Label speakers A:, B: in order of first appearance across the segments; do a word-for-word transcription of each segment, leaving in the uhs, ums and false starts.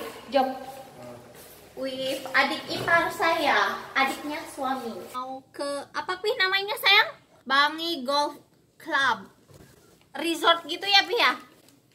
A: Jom. With adik ipar saya, adiknya suami. Mau ke apa Pi namanya sayang? Bangi Golf Club. Resort gitu ya Pi ya?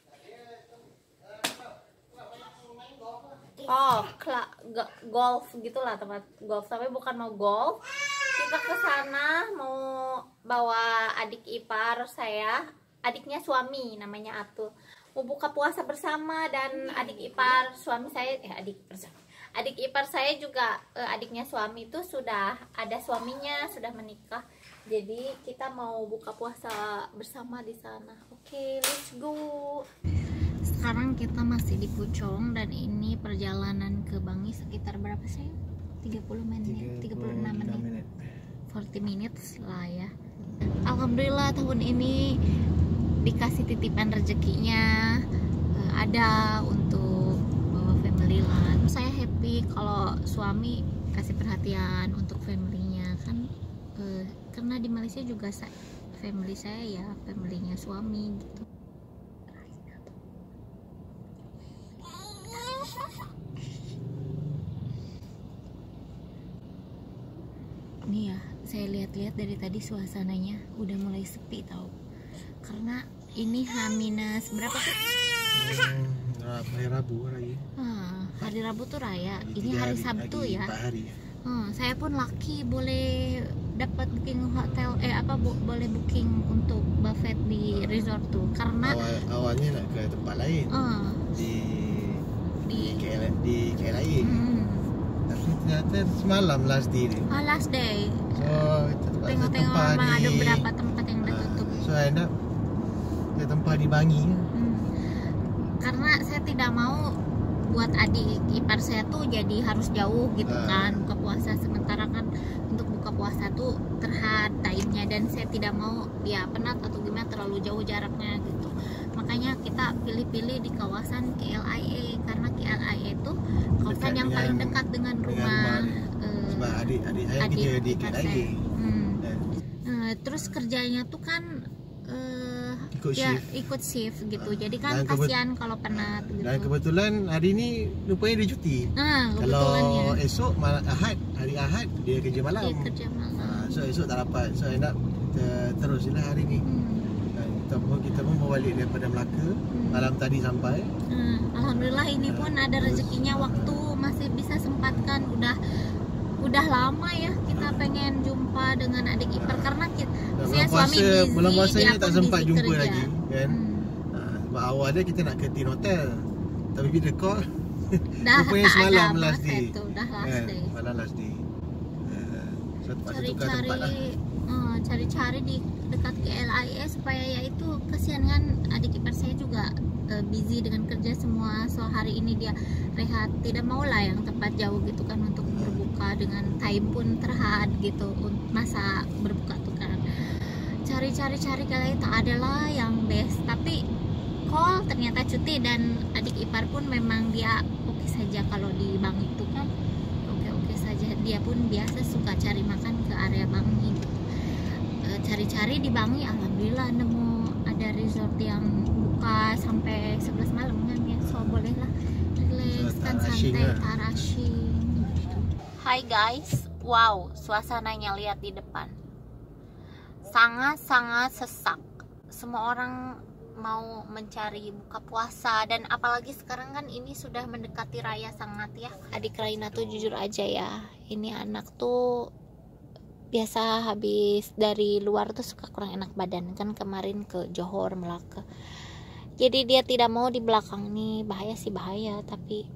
A: Oh, golf gitulah, tempat golf, tapi bukan mau golf. Kita ke sana mau bawa adik ipar saya, adiknya suami namanya Atul. Mau buka puasa bersama dan adik ipar suami saya eh adik bersama. Adik ipar saya juga eh, adiknya suami itu sudah ada suaminya, sudah menikah. Jadi kita mau buka puasa bersama di sana. Oke, okay, let's go. Sekarang kita masih di Puchong dan ini perjalanan ke Bangi sekitar berapa sih? tiga puluh menit, tiga puluh enam menit. empat puluh minutes lah ya. Alhamdulillah tahun ini dikasih titipan rezekinya eh, ada untuk bawa family lah. Saya happy kalau suami kasih perhatian untuk familynya kan, eh, karena di Malaysia juga saya, family saya ya familynya suami gitu. Nih ya, saya lihat-lihat dari tadi suasananya udah mulai sepi tau, karena ini H minus berapa sih?
B: Hmm, hari Rabu raya.
A: Ah, hari Rabu tuh raya. Ini hari, hari Sabtu ya.
B: Hari.
A: Hmm, saya pun laki boleh dapat booking hotel eh apa bo boleh booking untuk buffet di resort tuh karena
B: Awal, awalnya nak ke tempat lain.
A: Uh,
B: di
A: di
B: K L di K L I.
A: Hmm.
B: Tapi ternyata semalam last day dia.
A: Oh, last day.
B: So
A: tengok-tengok memang ada beberapa tempat yang udah tutup.
B: Uh, so end up ke tempat di Bangi.
A: Hmm. Karena saya tidak mau buat adik ipar saya tuh jadi harus jauh gitu uh. kan buka puasa, sementara kan untuk buka puasa tuh terhad time-nya dan saya tidak mau dia penat atau gimana terlalu jauh jaraknya gitu. Makanya kita pilih-pilih di kawasan K L I A karena K L I A itu kawasan yang dengan, paling dekat dengan rumah
B: uh, sebab adik-adik saya
A: adik
B: kerja di K L I A.
A: Hmm. Uh, terus kerjanya tuh kan uh,
B: ikut
A: ya,
B: shift.
A: ikut shift gitu. Jadi kan
B: dan
A: kasihan kalau penat gitu.
B: Dan kebetulan hari ini rupanya dia cuti.
A: Nah,
B: kalau
A: ya.
B: esok malam Ahad, hari Ahad dia kerja malam.
A: Dia kerja malam.
B: Uh, so esok tak dapat. So end up kita teruslah hari ni. Hmm. Kita pun kita pun mau balik daripada Melaka. Hmm. Malam tadi sampai.
A: Hmm. Alhamdulillah ini pun ada rezekinya, waktu masih bisa sempatkan. Udah udah lama ya kita pengen jumpa dengan adik ipar karena kita saya suami busy,
B: bulan puasa ni tak sempat jumpa
A: kerja.
B: lagi kan. Hmm. Uh, sebab awal dia kita nak ke Tin Hotel. Tapi bila call
A: dah
B: rupanya semalam last day.
A: Itu dah last
B: kan?
A: day.
B: Malam last day. Uh, so
A: cari-cari
B: lah.
A: uh, cari-cari di dekat K L I A supaya ya itu kasihan kan adik ipar saya juga uh, busy dengan kerja semua. So hari ini dia rehat, tidak mau lah yang tempat jauh gitu kan untuk berbuka dengan time pun terhad gitu masa berbuka tuh kan. Cari-cari-cari kali tak ada lah yang best, tapi call ternyata cuti dan adik ipar pun memang dia oke okay saja kalau di Bangi itu kan oke-oke saja. Dia pun biasa suka cari makan ke area Bangi gitu. Cari-cari di Bangi alhamdulillah nemu ada resort yang buka sampai sebelas malam kan ya, so boleh lah relax kan santai tarashing gitu. Hai guys, wow suasananya lihat di depan sangat-sangat sesak. Semua orang mau mencari buka puasa dan apalagi sekarang kan ini sudah mendekati raya sangat ya. Adik Raina tuh jujur aja ya, ini anak tuh biasa habis dari luar tuh suka kurang enak badan kan, kemarin ke Johor Melaka. Jadi dia tidak mau di belakang nih, bahaya sih bahaya, tapi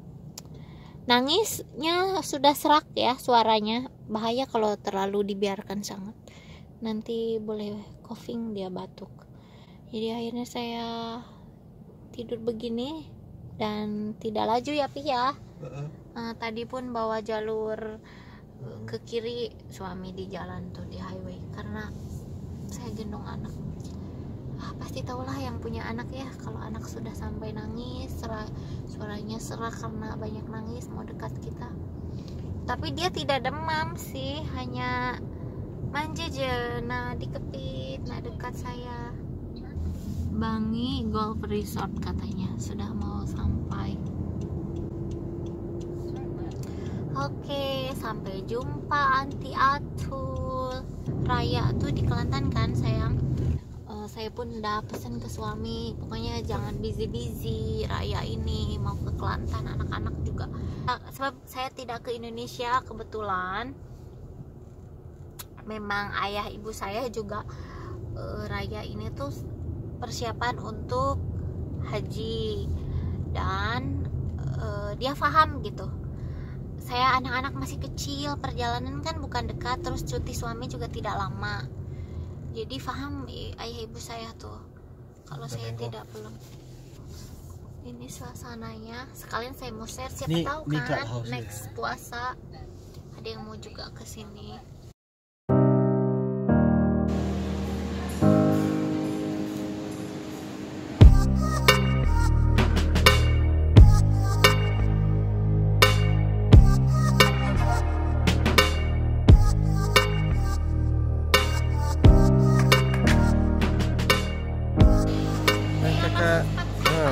A: nangisnya sudah serak ya suaranya, bahaya kalau terlalu dibiarkan sangat. Nanti boleh coughing dia batuk. Jadi akhirnya saya tidur begini dan tidak laju ya Pi ya. Uh-uh. Uh, tadi pun bawa jalur uh, ke kiri, suami di jalan tuh di highway karena saya gendong anak. Ah, pasti tahulah yang punya anak ya, kalau anak sudah sampai nangis, serak, suaranya serak karena banyak nangis mau dekat kita. Tapi dia tidak demam sih, hanya manja aja, nah dikepit, nah dekat saya. Bangi Golf Resort katanya sudah mau sampai. Oke, sampai jumpa Anti Atul. Raya tuh di Kelantan kan sayang. Uh, saya pun udah pesan ke suami, pokoknya jangan busy-busy Raya ini, mau ke Kelantan, anak-anak juga. Sebab saya tidak ke Indonesia kebetulan. Memang ayah ibu saya juga uh, Raya ini tuh persiapan untuk haji, dan uh, dia paham gitu. Saya anak-anak masih kecil, perjalanan kan bukan dekat, terus cuti suami juga tidak lama. Jadi paham ayah ibu saya tuh kalau saya tidak belum. Ini suasananya. Sekalian saya mau share, siapa
B: Ni-
A: tahu
B: ni
A: kan
B: clubhouse
A: next puasa ada yang mau juga ke sini.
B: Kakak, ha.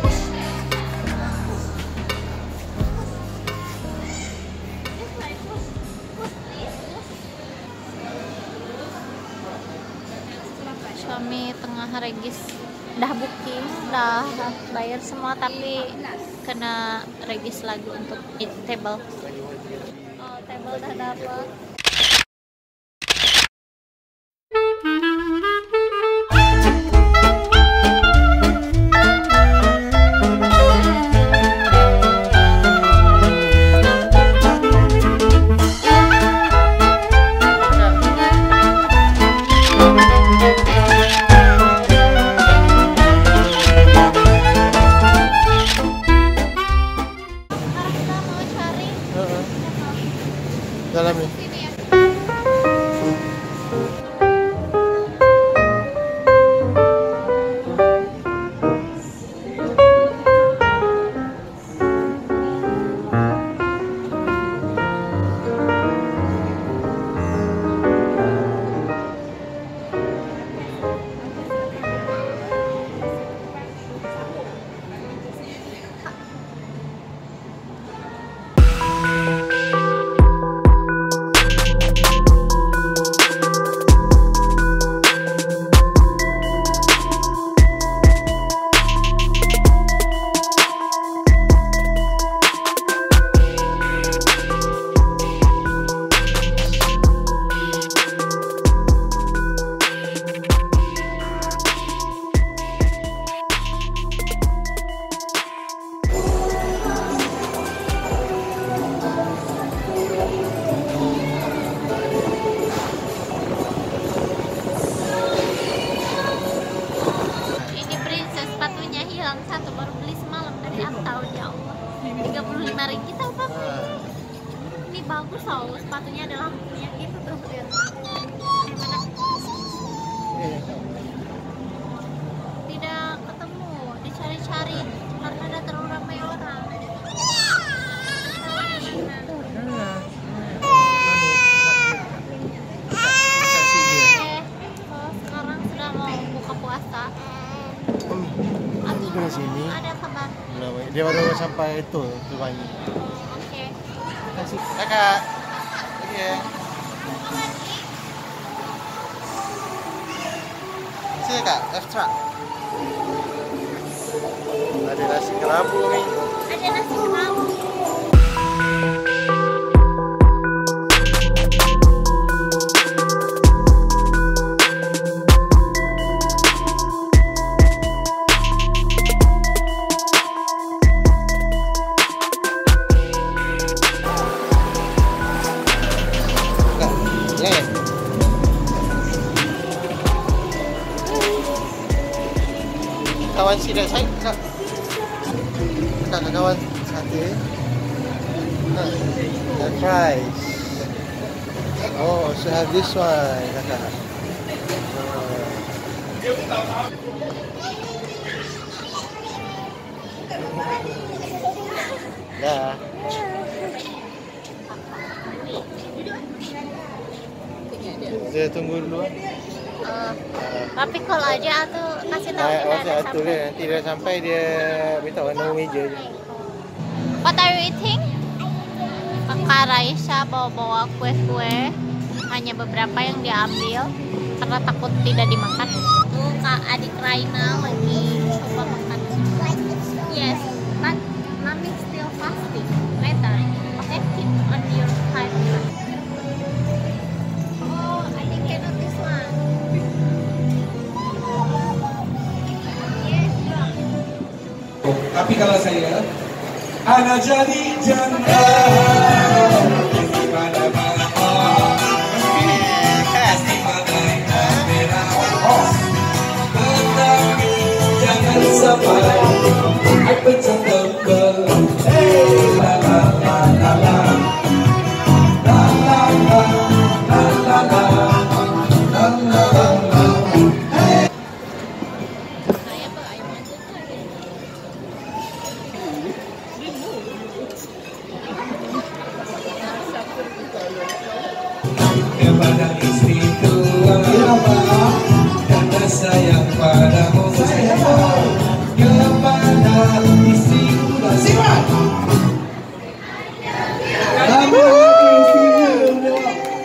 A: Suami tengah regis, udah booking, udah bayar semua, tapi kena regis lagi untuk table. Oh, table udah dapet.
B: Dalam ni. Ringgit apa? Ini bagus tau, sepatunya ada lampunya gitu tuh. Tidak ketemu, dicari-cari karena ada terlalu ramai orang. Oh, sekarang sudah mau buka puasa. Di sini.
A: Ada kabar.
B: Dia baru sampai itu tu pagi.
A: Oh, oke. Okay.
B: Terima kasih. Kakak. Oke. Okay. Sini kak, extra. Ada nasi kerabu nih.
A: Ada nasi kerabu.
B: Kawan si dah saya kak. Kak kawan sate. Ha. The fries. Oh, so have this one, kakak. Dah. Saya tunggu dulu.
A: Uh, tapi kalau aja tuh kasih tahu
B: Ah,
A: kita
B: oh,
A: ada
B: saya
A: sampai.
B: tulis nanti dia sampai dia minta warna meja je.
A: What are you eating? Kakak Raisa bawa-bawa kue-kue, hanya beberapa yang diambil karena takut tidak dimakan. Tuh kak adik Raina lagi coba makan. Yes, but mommy still fasting. Later, okay, keep on your time. Oh, I think cannot this one. Yes,
C: Tapi kalau saya anak jadi janda pada malam pasti pakai kamera, tetapi jangan sampai pecah tembel. La la la la la la la la la la la la la. Kepada istri tua karena sayang padamu, kepada istri muda siap. Kamu istri muda.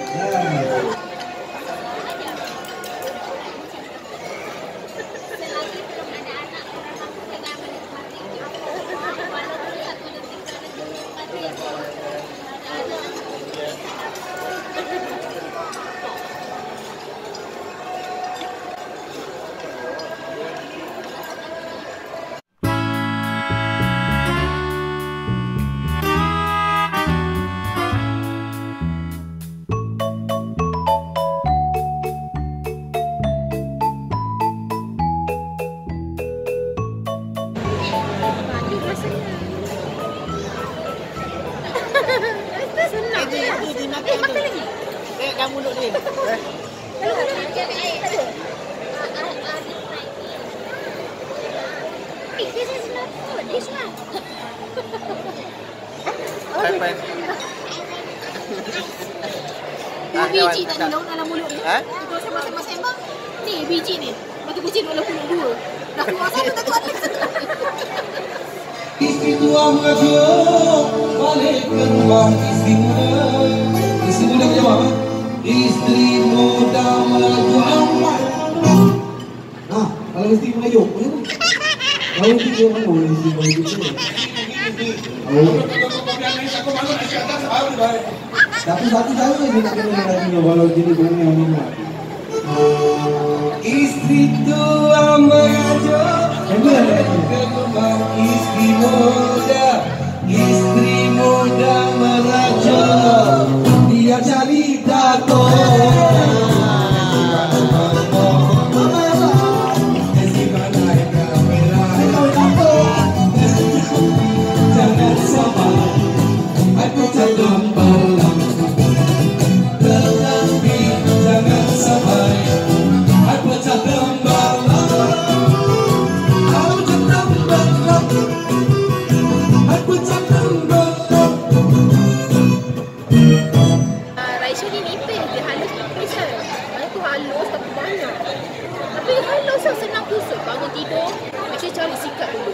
B: Kamu duduk ni. Eh.
A: this is not food. This one.
B: Pai-pai.
D: Dua biji tak ni lauk dalam mulut ni.
B: Ha?
D: Kita sembang-sembang. Ni biji ni. Bagi kucing dalam mulut dua. Dah keluar satu tak kuat.
C: Istri tua mengajuk balik ke rumah istri muda. Istri muda jawab, istri muda mengajuk amat. Nah, kalau istri mengajuk, macam mana? Kalau istri dia mana boleh istri mengajuk tu? Oh. Tapi satu cara je nak kena lagi walau jenis mana yang mana. Istri tua mengajuk balik ke rumah istri muda. Istri muda mengajuk dia cari dato'. Jangan sabar, aku tetap malam. Tetapi jangan sabar, aku tetap malam. Aku tetap malam. Aku tetap malam.
D: Raisya ni nipis. Dia halus nipis kan. Aku halus tapi banyak. Tapi halus lah senang kusut. Bangun tidur, macam cari sikat dulu.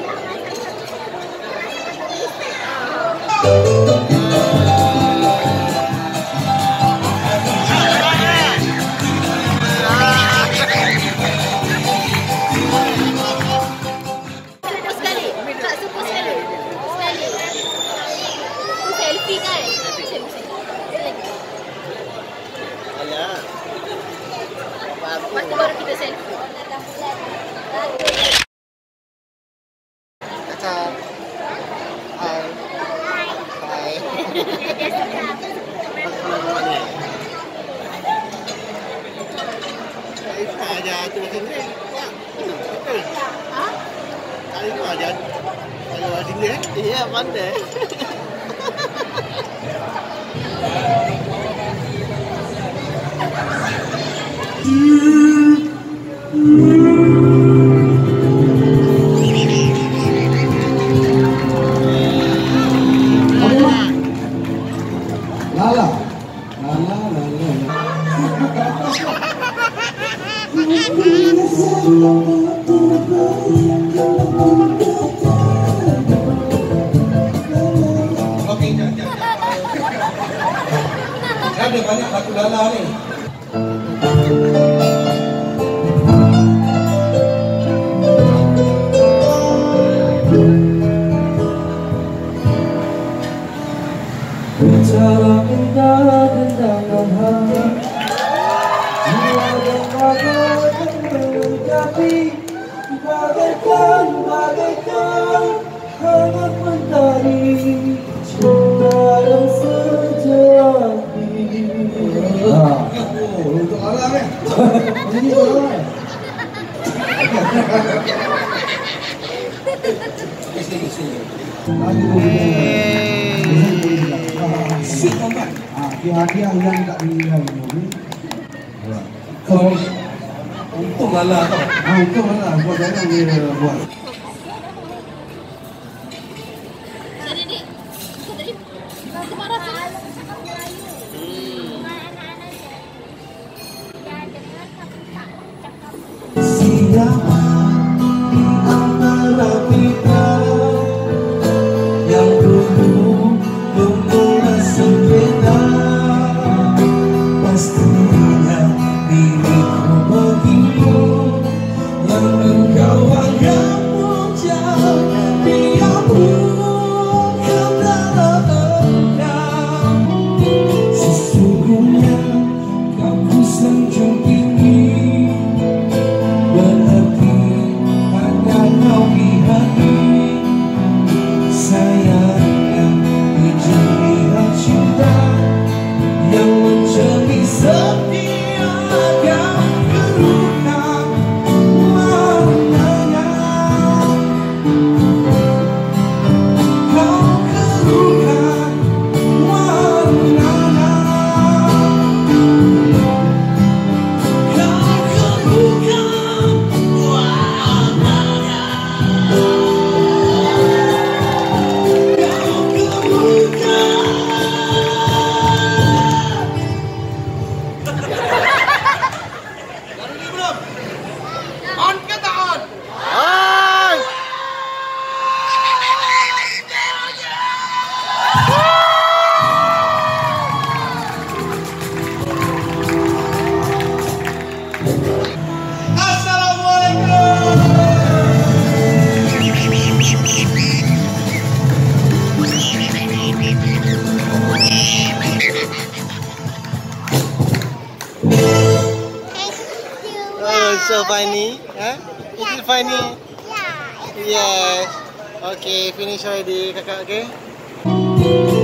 D: Sekali. Tak suka sekali. Sekali. Itu selfie kan?
B: Alah.
D: Lepas tu baru kita selfie.
B: Kakak. Hai. Hai. Hai aja tu macam ni.
D: Ha?
B: Hari tu aja. Kalau ada ni, iya mana?
C: Lala. Lala, lala. ada banyak lagu Lala ni.
E: Bicara indah tentang hati, jiwa dan raga yang menjadi bagaikan bagaikan hangat mentari cinta yang sejati.
C: Oh, untuk Lala kan? Ini untuk Lala. Sini sini.
E: Si kan? Ah, hadiah yang tak meninggal ini. Kalau
C: Untuk Lala tau.
E: ah untuk mana buat jangan dia buat.
D: Jadi ni, tadi aku marah tu.
E: Siapa di antara kita yang dulu memulai sengketa? Pastinya diriku bagimu yang engkau anggap bujang. Dia pun kata engkau sesungguhnya kau ku sanjung tinggi. Berarti hanya kau di hati. Sayangnya hijau cinta yang menjadi setiap kerukan warnanya. Kau kerukan warnanya. Kau kerukan warnanya. Kau kerukan.
C: On ke tak on?
B: On! Oh, so funny. Huh? Is it funny?
A: Yeah.
B: Yes. Okay, finish already, kakak, okay?